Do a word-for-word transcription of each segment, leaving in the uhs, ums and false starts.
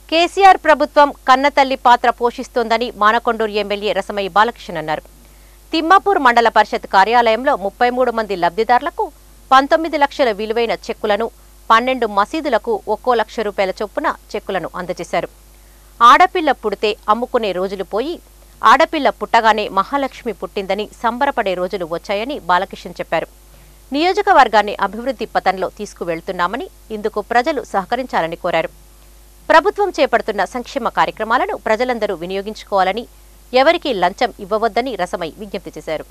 కేసీఆర్ ప్రభుత్వం కన్నతల్లి పాత్ర పోషిస్తోందని మానకొండూరు ఎమ్మెల్యే రసమయ్య బాలకృష్ణ అన్నారు. తిమ్మాపూర్ మండల పరిషత్ కార్యాలయంలో ముప్పై మూడు మంది లబ్ధిదారులకు పంతొమ్మిది లక్షల విలువైన చెక్కులను, పన్నెండు మసీదులకు ఒక్కో లక్ష రూపాయల చొప్పున చెక్కులను అందజేశారు. ఆడపిల్ల పుడితే అమ్ముకునే రోజులు పోయి ఆడపిల్ల పుట్టగానే మహాలక్ష్మి పుట్టిందని సంబరపడే రోజులు వచ్చాయని బాలకృష్ణ చెప్పారు. నియోజకవర్గాన్ని అభివృద్ధి పథంలో తీసుకువెళ్తున్నామని, ఇందుకు ప్రజలు సహకరించాలని కోరారు. ప్రభుత్వం చేపడుతున్న సంక్షేమ కార్యక్రమాలను ప్రజలందరూ వినియోగించుకోవాలని, ఎవరికీ లంచం ఇవ్వవద్దని రసమయ్య విజ్ఞప్తి చేశారు.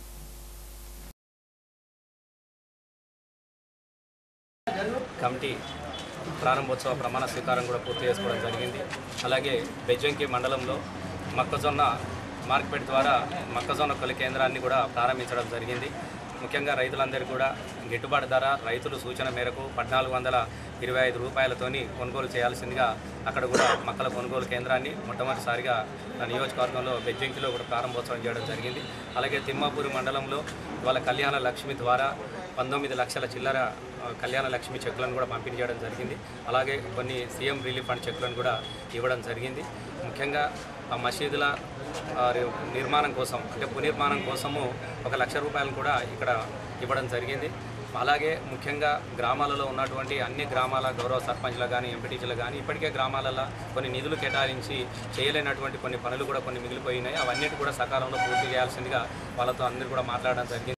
కమిటీ ప్రారంభోత్సవ ప్రమాణ స్వీకారం కూడా పూర్తి చేసుకోవడం జరిగింది. అలాగే బెజ్జంకి మండలంలో మొక్కజొన్న మార్కెట్ ద్వారా మొక్కజొన్న కొలి కేంద్రాన్ని కూడా ప్రారంభించడం జరిగింది. ముఖ్యంగా రైతులందరికీ కూడా గిట్టుబాటు ధర రైతులు సూచన మేరకు పద్నాలుగు వందల ఇరవై ఐదు రూపాయలతోని కొనుగోలు చేయాల్సిందిగా అక్కడ కూడా మొక్కల కొనుగోలు కేంద్రాన్ని మొట్టమొదటిసారిగా నియోజకవర్గంలో బెజ్జంకిలో కూడా ప్రారంభోత్సవం చేయడం జరిగింది. అలాగే తిమ్మాపూరి మండలంలో ఇవాళ కళ్యాణ లక్ష్మి ద్వారా పంతొమ్మిది లక్షల చిల్లర కళ్యాణ లక్ష్మి చెక్కులను కూడా పంపిణీ చేయడం జరిగింది. అలాగే కొన్ని సీఎం రిలీఫ్ ఫండ్ చెక్కులను కూడా ఇవ్వడం జరిగింది. ముఖ్యంగా ఆ మసీదుల నిర్మాణం కోసం అంటే పునర్నిర్మాణం కోసము ఒక లక్ష రూపాయలు కూడా ఇక్కడ ఇవ్వడం జరిగింది. అలాగే ముఖ్యంగా గ్రామాలలో ఉన్నటువంటి అన్ని గ్రామాల గౌరవ సర్పంచ్లు కానీ ఎంపీటీసీలు కానీ ఇప్పటికే గ్రామాలలో కొన్ని నిధులు కేటాయించి చేయలేనటువంటి కొన్ని పనులు కూడా కొన్ని మిగిలిపోయినాయి. అవన్నిటి కూడా సకాలంలో పూర్తి చేయాల్సిందిగా వాళ్ళతో అందరూ కూడా మాట్లాడడం జరిగింది.